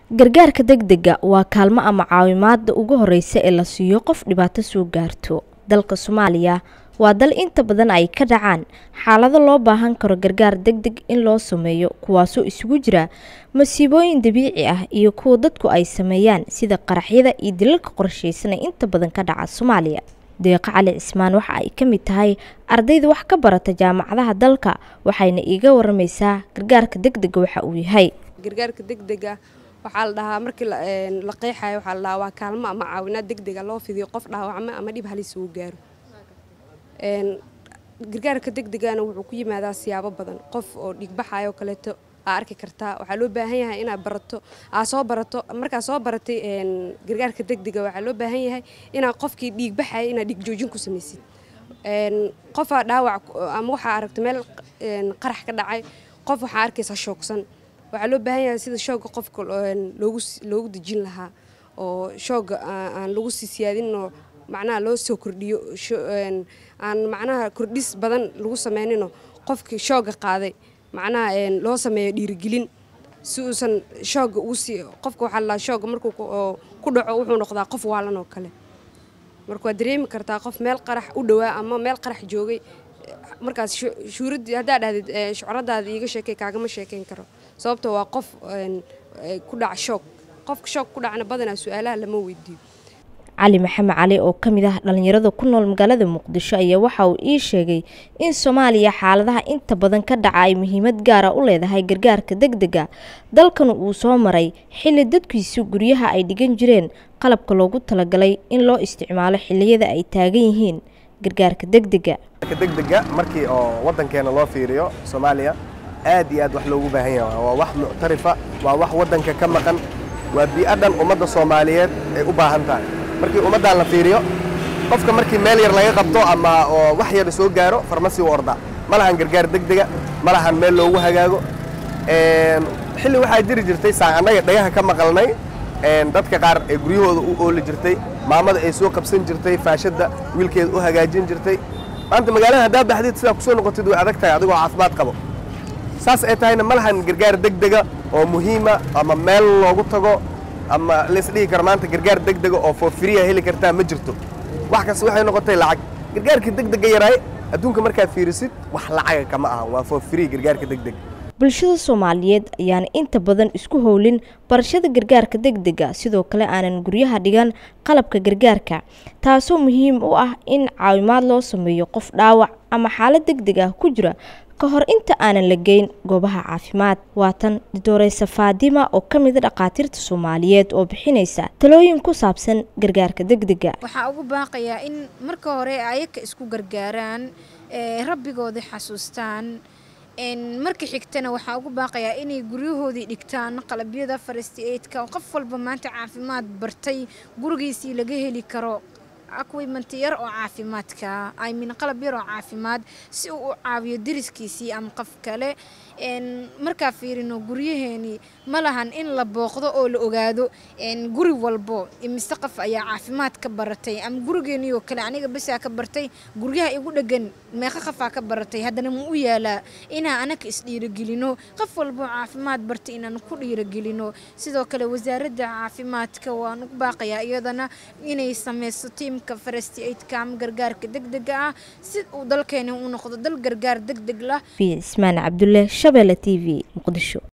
gargaarka degdega waa kaalmo ama caawimaad ugu horeysa ee la siiyo qof dhibaato soo gaarto. Dalka Soomaaliya waa dal inta badan ay ka dhacaan xaalado loo baahan karo gargaar degdeg in loo sameeyo, kuwaasoo isugu jira masiibooyin dabiici ah iyo kuwa dadku ay sameeyaan sida qaraxyada iyo dilalka qorsheysan ee inta badan ka dhaca Soomaaliya. Deeqa Cali Cismaan waxa ay ka mid tahay ardayda wax ka barata jaamacadaha dalka, waxayna iiga waramaysaa gargaarka degdega waxa uu yahay. gargaarka degdega waxaa la dhahaa markii la qeexayo waxaa la dhahaa waa kaalmo ama caawinaad degdega loo fidiyo qof dhaawacma ama dhib halis uu gaaro. gargaarka degdegana wuxuu ku yimaadaa siyaabo badan. qof oo dhiig baxayo kaleeto arki kartaa, waxaa loo baahan yahay inaad barato soo barato. markaa soo baratay gargaarka degdega waxaa loo baahan yahay inaad qofkii dhiig baxay inaad dhiig joojin ku samaysid. qofaa dhaawac ama waxaa aragtay meel qarax ka dhacay, qof waxaa arkaysaa shoogsan, waxaa loo baahan yahay sida shooga qofka loogu dejin lahaa oo shooga aan lagu sii siyaadin oo macnaha loo soo kordhiyo aan macnaha kordhis badan lagu sameynino qofkii shooga qaaday macnaha loo sameeyo dhiirigelin si uusan shooga ugu sii. qofka waxaa la shooga markuu ku dhaco wuxuu noqdaa qof waalan oo kale. marka waad dareemi kartaa qof meel qarax u dhawaa ama meel qarax joogay, markaas shuuradii haddaa dhahdid shucradaada iiga sheekay kaagama sheekayn karo, sababtoo waa qof ku dhaca shoog. qofka shoog ku dhacna badanaa su'aalaha lama weydiiyo. Cali Maxamed Cali oo ka mid ah dhalinyarada ku nool magaalada Muqdisho ayaa waxa uu ii sheegay in Soomaaliya xaaladaha inta badan ka dhaca ay muhiimad gaar ah u leedahay gargaarka degdega. dalkan uu soo maray xilli dadkiisu guryaha ay dhigan jireen qalabka loogu talagalay in loo isticmaalo xilliyada ay taagan yihiin gargaarka degdega. markii oo wadankeena loo fiiriyo Soomaaliya aad iyo aad wax loogu baahan yahay, waa wax muctarifa, waa wax wadanka ka maqan, waa bi'adan ummadda Soomaaliyeed ay u baahan tahay. markii ummadda la fiiriyo qofka markii meel yar laga qabto ama oo wax yar soo gaaro farmasi u orda, ma lahan gargaar degdega, ma lahan meel loogu hagaago. xilli waxaa jiri jirtay anaga dhagaha ka maqalnay dadka qaar ee guryahooda u ooli jirtay, maamada ay soo qabsan jirtay, faashada wiilkeeda u hagaajin jirtay. maanta magaalada haddaa baxdid sidaa kusoo noqotid way adag tahay adigoo caafimaad qabo. saas ay tahayna ma lahan gargaar degdega oo muhiima ama meel loogu tago ama la isdhihi karo maanta gargaar degdega oo for free heli kartaa ma jirto. wax kasta waxay noqotay lacag. gargaarka degdega yaray adduunka markaad fiirisid wax lacag kama aha, waa for free gargaarka degdega. bulshada Soomaaliyeed ayaan inta badan isku howlin barashada gargaarka degdega, sidoo kale aanan guryaha dhigan qalabka gargaarka, taasoo muhiim u ah in caawimaad loo sameeyo qof dhaawac ama xaalad degdeg ah ku jira ka hor inta aanan la geyn goobaha caafimaad. Waatan Doctor Faadima oo ka mid ah dhaqaatiirta Soomaaliyeed oo bixinaysa talooyin ku saabsan gargaarka degdega. waxaa ugu baaqayaa in marka hore ayaga isku gargaaraan, rabbigooda xasuustaan. marka xigtana waxaa ugu baaqayaa inay guryahoodii dhigtaan qalabyada first aid-ka. qof walba maanta caafimaad bartay gurigiisii laga heli karo equipment yar oo caafimaadka, qalab yar oo caafimaad si uu u caawiyo deriskiisii ama qof kale. markaa fiirino guryaheeni ma lahan in la booqdo oo la ogaado guri walbo imise qof ayaa caafimaad ka baratay, ama gurigeeni oo kale aniga basa ka bartay, guryaha igu dhagan meeqa qofaa ka baratay. haddana ma u yaalaa inaan anaga isdhiirigelino, qof walbo caafimaad bartay inaan ku dhiirigelino. sidoo kale wasaaradda caafimaadka waan ugu baaqayaa iyadana inay sameyso tiimka first aid-ka ama gargaarka degdega ah si uu dalkeena u noqdo dal gargaar degdeg lah. Ismaan Cabdulle, Shabelle TV, Muqdisho.